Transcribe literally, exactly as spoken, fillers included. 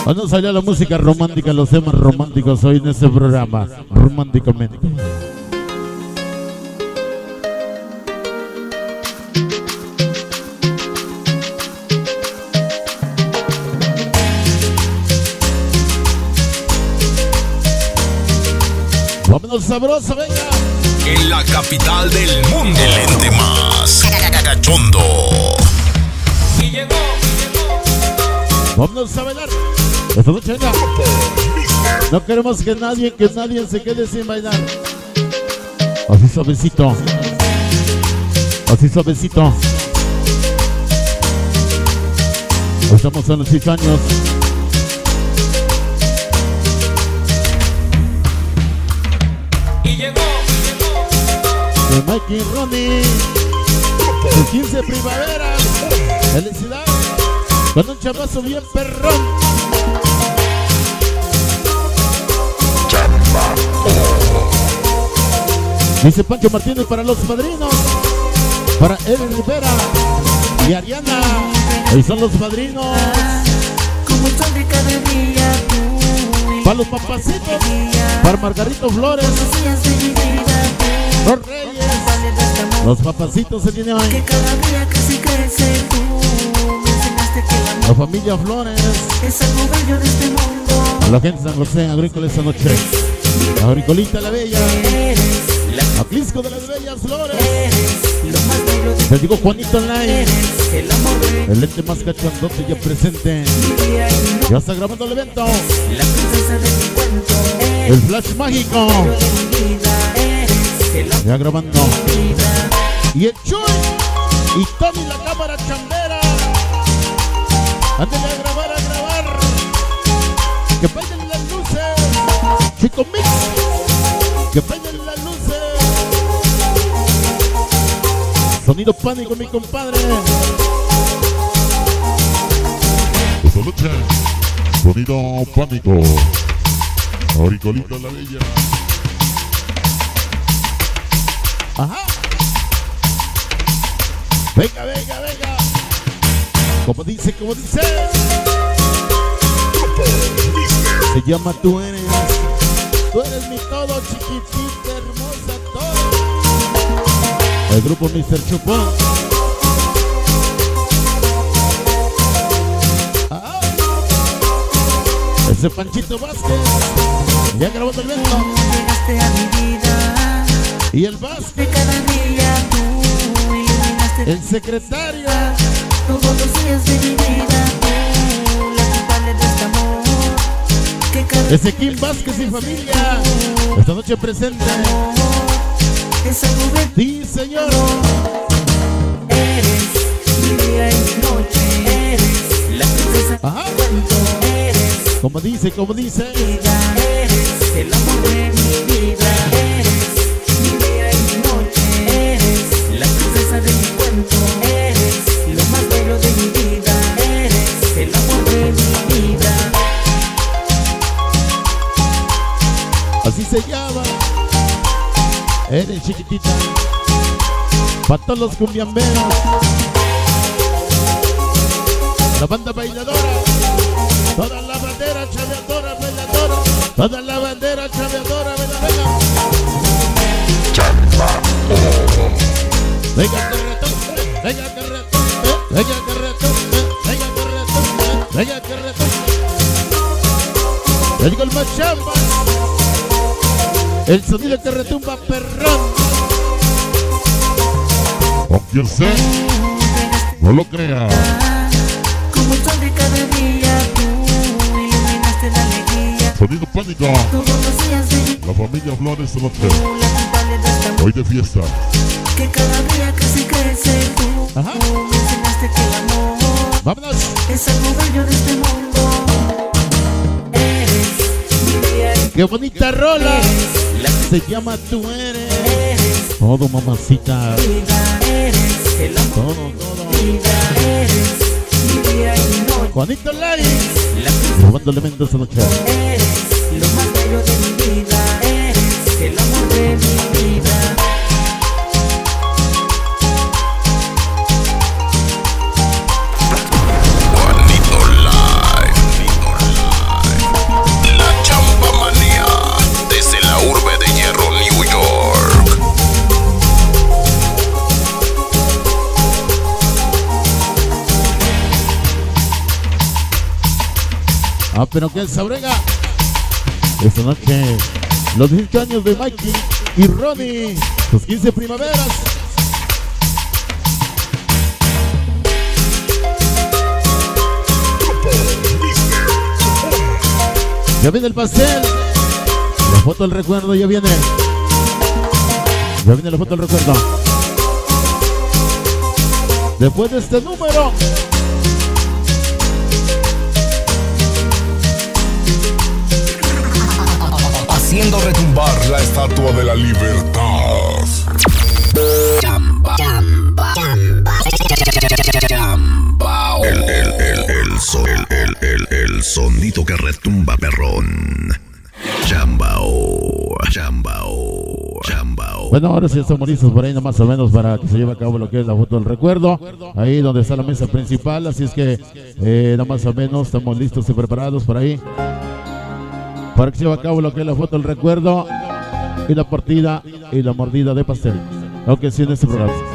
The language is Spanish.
Vamos a bailar la música romántica, los temas románticos hoy en este programa, románticamente. Vámonos sabroso, venga. En la capital del mundo, el ente más cachondo. Y llegó, vámonos a bailar. Esta noche, venga. No queremos que nadie, que nadie se quede sin bailar. Así suavecito. Así suavecito. Estamos en los seis años. Y llegó, De Mikey y Ronnie. Sus quince primaveras. Felicidad. Con un chamazo bien perrón. Dice Pancho Martínez para los padrinos. Para Evelyn Rivera y Ariana. Ahí son los padrinos. Como el sol de cada día, tú. Para los papacitos. Para Margarito Flores. Los días de mi vida, tú. Los Reyes. Los papacitos se tienen hoy. Que cada día casi crece, tú. Me enseñaste que el amor La familia Flores. es algo bello de este mundo. A la gente de San José, Agrícola esta noche. A Agricolita la Bella. Eres la A Clisco de las Bellas Flores. eres lo más bello de Te digo Juanito Online. eres el amor de El ente más cachondote ya presente. mi día y noche. Ya está grabando el evento. La princesa de mi cuento. El flash mágico. Eres de mi vida. Eres el amor Ya grabando. de mi vida. Y el Chuy. Y Tony la cámara chambera. Ándale a grabar, a grabar. Que bailen las luces. Chico Mix. Que bailen las luces. Sonido pánico, mi compadre. Esta noche, sonido pánico. Auricolita la Bella. Ajá. Venga, venga, venga. Como dice, como dice. Se llama Tú eres. Tú eres mi todo, chiquitita, hermosa, todo. El grupo mister Chupón. Ajá. Ese Panchito Vázquez. Ya grabando el evento. Llegaste a mi vida. Y el Vázquez. De cada día tú iluminaste El secretario. todos los días de mi vida. Tú, la culpable de este amor. Que cada Ese Kim Vázquez y familia. Esta noche presente. amor es algo bello. Sí, señor. Eres mi día y mi noche. Eres la princesa Ajá. del cuento. Eres Como dice, como dice. vida. Eres el amor de mi vida. Eres mi día y mi noche. Eres la princesa de mi cuento. Eres lo más bello de mi vida. Eres el amor de mi vida. Así se llama. Eres chiquitita. Para todos los cumbiamberos. La banda bailadora. Toda la bandera chaveadora, bailadora. Toda la bandera chaveadora, bailadora. Venga, carretón. Venga, carretón. Venga, carretón. Venga, carretón. Venga, carretón. Le digo el machamba. El sonido que retumba perrón. Aunque usted no lo crea, Como el sol de cada día, tú iluminaste la alegría. sonido pánico. Todos los días de mi La familia Flores esta noche. tú, la culpable de este amor. Hoy de fiesta. Que cada día casi crece tú. Ajá. Tú me enseñaste que el amor Vámonos. es algo bello de este mundo. Eres mi día y Qué bonita rola. eres la Se llama Tú eres. eres Todo, mamacita. vida. Eres el amor Todo, todo. de mi vida. Eres mi día y mi noche. Juanito Lai. La princesa Robando elementos esta noche. eres lo más bello de mi vida. Eres el amor de mi vida. Juanito Live. Ah, pero que se abrega. Esta noche, los dieciocho años de Mikey y Ronnie, sus quince primaveras. Ya viene el pastel. La foto del recuerdo ya viene. Ya viene la foto del recuerdo. Después de este número. Haciendo retumbar la estatua de la libertad. Chamba, chamba, chamba, chamba. El, el, el, el, son, el, el, el, el sonido que retumba, perrón. Chambao, chambao, chambao. Bueno, ahora sí estamos listos por ahí, más o menos, para que se lleve a cabo lo que es la foto del recuerdo. Ahí donde está la mesa principal, así es que, eh, nada más o menos, estamos listos y preparados por ahí, para que se lleve a cabo lo que es la foto del recuerdo y la partida y la mordida de pastel. Aunque sí, en este programa.